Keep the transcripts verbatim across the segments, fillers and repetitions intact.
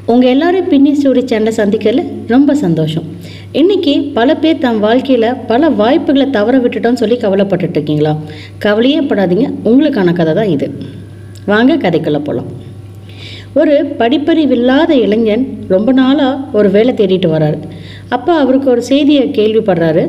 உங்கள் எல்லோரும் பின்னி ஸ்டோரி சேனலை சந்திக்கிறதுல ரொம்ப சந்தோஷம். இன்றைக்கி பல பேர் தம் வாழ்க்கையில் பல வாய்ப்புகளை தவற விட்டுட்டோன்னு சொல்லி கவலைப்பட்டுட்டு இருக்கீங்களா? கவலையே படாதீங்க, உங்களுக்கான கதை தான் இது. வாங்க கதைக்குள்ளே போகலாம். ஒரு படிப்பறிவில்லாத இளைஞன் ரொம்ப நாளாக ஒரு வேலை தேடிட்டு வர்றாரு. அப்போ அவருக்கு ஒரு செய்தியை கேள்விப்படுறாரு.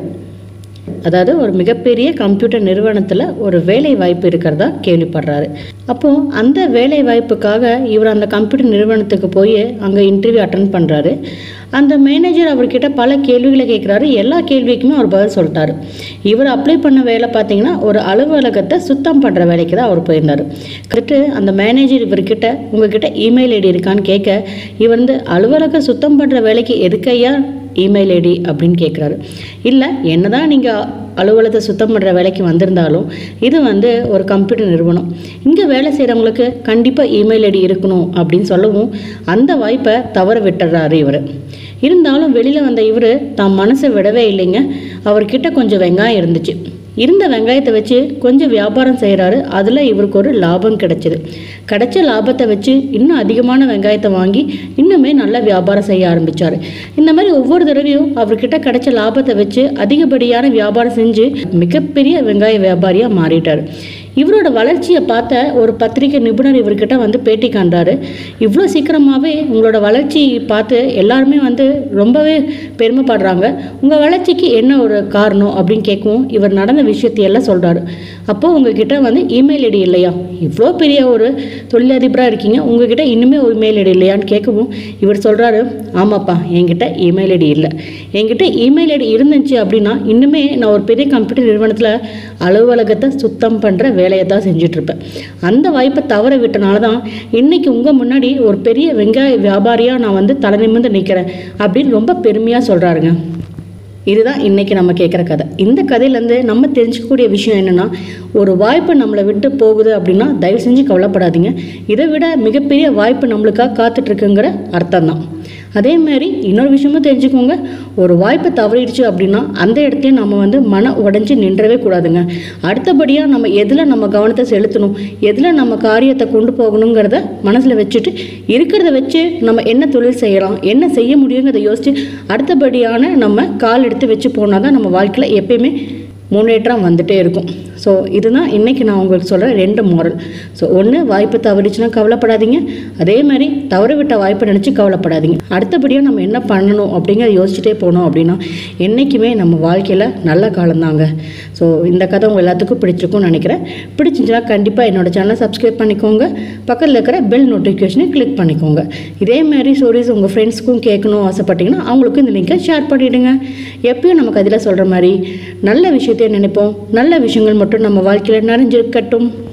அதாவது ஒரு மிகப்பெரிய கம்ப்யூட்டர் நிறுவனத்தில் ஒரு வேலை வாய்ப்பு இருக்கிறதா கேள்விப்படுறாரு. அப்போது அந்த வேலை வாய்ப்புக்காக இவர் அந்த கம்ப்யூட்டர் நிறுவனத்துக்கு போய் அங்கே இன்டர்வியூ அட்டன் பண்ணுறாரு. அந்த மேனேஜர் அவர்கிட்ட பல கேள்விகளை கேட்குறாரு. எல்லா கேள்விக்குமே அவர் பதில் சொல்லிட்டாரு. இவர் அப்ளை பண்ண வேலை பார்த்தீங்கன்னா ஒரு அலுவலகத்தை சுத்தம் பண்ணுற வேலைக்கு தான் அவர் போயிருந்தார். கரெக்டு. அந்த மேனேஜர் இவர்கிட்ட உங்ககிட்ட இமெயில் ஐடி இருக்கான்னு கேட்க, இவர் வந்து அலுவலகம் சுத்தம் பண்ணுற வேலைக்கு எதுக்கையா இமெயில் ஐடி அப்படின்னு கேட்குறாரு. இல்லை, என்ன தான் நீங்கள் அலுவலகத்தை சுத்தம் பண்ணுற வேலைக்கு வந்திருந்தாலும் இது வந்து ஒரு கம்ப்யூட்டர் நிறுவனம், இங்கே வேலை செய்கிறவங்களுக்கு கண்டிப்பாக இமெயில் ஐடி இருக்கணும் அப்படின்னு சொல்லவும் அந்த வாய்ப்பை தவற விட்டுறாரு இவர். இருந்தாலும் வெளியில் வந்த இவர் தான் மனசை விடவே இல்லைங்க. அவர்கிட்ட கொஞ்சம் வெங்காயம் இருந்துச்சு. இருந்த வெங்காயத்தை வச்சு கொஞ்சம் வியாபாரம் செய்கிறாரு. அதில் இவருக்கு ஒரு லாபம் கிடைச்சிது. கிடைச்ச லாபத்தை வச்சு இன்னும் அதிகமான வெங்காயத்தை வாங்கி இன்னுமே நல்லா வியாபாரம் செய்ய ஆரம்பித்தார். இந்த மாதிரி ஒவ்வொரு தடவையும் அவர்கிட்ட கிடைச்ச லாபத்தை வச்சு அதிகப்படியான வியாபாரம் செஞ்சு மிகப்பெரிய வெங்காய வியாபாரியாக மாறிட்டார். இவரோட வளர்ச்சியை பார்த்த ஒரு பத்திரிகை நிபுணர் இவர்கிட்ட வந்து பேட்டி காண்றாரு. இவ்வளோ சீக்கிரமாகவே உங்களோட வளர்ச்சி பார்த்து எல்லாருமே வந்து ரொம்பவே பெருமைப்படுறாங்க. உங்கள் வளர்ச்சிக்கு என்ன ஒரு காரணம் அப்படின்னு கேட்கவும் இவர் நடந்த விஷயத்தையெல்லாம் சொல்கிறாரு. அப்போது உங்ககிட்ட வந்து இமெயில் ஐடி இல்லையா? இவ்வளோ பெரிய ஒரு தொழிலதிபராக இருக்கீங்க, உங்ககிட்ட இன்னுமே ஒரு இமெயில் ஐடி இல்லையான்னு கேட்கவும் இவர் சொல்கிறாரு, ஆமாப்பா, என்கிட்ட இமெயில் ஐடி இல்லை. என்கிட்ட இமெயில் ஐடி இருந்துச்சு அப்படின்னா இன்னுமே நான் ஒரு பெரிய கம்ப்யூட்டர் நிறுவனத்தில் அலுவலகத்தை சுத்தம் பண்ணுற வேலையை தான் செஞ்சிட்ருப்பேன். அந்த வாய்ப்பை தவற விட்டனால தான் இன்றைக்கி உங்கள் முன்னாடி ஒரு பெரிய வெங்காய வியாபாரியாக நான் வந்து தலை நிமிர்ந்து நிற்கிறேன் அப்படின்னு ரொம்ப பெருமையாக சொல்கிறாருங்க. இதுதான் இன்றைக்கி நம்ம கேட்குற கதை. இந்த கதையிலேருந்து நம்ம தெரிஞ்சுக்கக்கூடிய விஷயம் என்னென்னா, ஒரு வாய்ப்பு நம்மளை விட்டு போகுது அப்படின்னா தயவு செஞ்சு கவலைப்படாதீங்க. இதை விட மிகப்பெரிய வாய்ப்பு நம்மளுக்காக காத்துட்ருக்குங்கிற அர்த்தம் தான். அதேமாதிரி இன்னொரு விஷயமும் தெரிஞ்சுக்கோங்க, ஒரு வாய்ப்பு தவறிடுச்சு அப்படின்னா அந்த இடத்தையும் நம்ம வந்து மன உடஞ்சி நின்றவே கூடாதுங்க. அடுத்தபடியாக நம்ம எதில் நம்ம கவனத்தை செலுத்தணும், எதில் நம்ம காரியத்தை கொண்டு போகணுங்கிறத மனசில் வச்சுட்டு இருக்கிறத வச்சு நம்ம என்ன தொழில் செய்யலாம், என்ன செய்ய முடியுங்கிறத யோசித்து அடுத்தபடியான நம்ம கால் எடுத்து வச்சு போனால் தான் நம்ம வாழ்க்கையில் எப்பயுமே முன்னேற்றம் வந்துகிட்டே இருக்கும். ஸோ இதுதான் இன்றைக்கி நான் உங்களுக்கு சொல்கிற ரெண்டு மாரல். ஸோ ஒன்று, வாய்ப்பு தவறிச்சுன்னா கவலைப்படாதீங்க. அதே மாதிரி தவற விட்ட வாய்ப்பை நினச்சி கவலைப்படாதீங்க. அடுத்தபடியாக நம்ம என்ன பண்ணணும் அப்படிங்கிறத யோசிச்சுட்டே போனோம் அப்படின்னா என்றைக்குமே நம்ம வாழ்க்கையில் நல்ல காலந்தாங்க. ஸோ இந்த கதை உங்கள் எல்லாத்துக்கும் பிடிச்சிருக்கும்னு நினைக்கிறேன். பிடிச்சிருந்துச்சுன்னா கண்டிப்பாக என்னோடய சேனலை சப்ஸ்கிரைப் பண்ணிக்கோங்க. பக்கத்தில் இருக்கிற பெல் நோட்டிஃபிகேஷனை கிளிக் பண்ணிக்கோங்க. இதேமாதிரி ஸ்டோரிஸ் உங்கள் ஃப்ரெண்ட்ஸ்க்கும் கேட்கணும் ஆசைப்பட்டீங்கன்னா அவங்களுக்கும் இந்த லிங்கை ஷேர் பண்ணிவிடுங்க. எப்பயும் நமக்கு அதில் சொல்கிற மாதிரி நல்ல விஷயத்தையே நினைப்போம், நல்ல விஷயங்கள் மட்டும் நம்ம வாழ்க்கையில் நிறைஞ்சிருக்கட்டும்.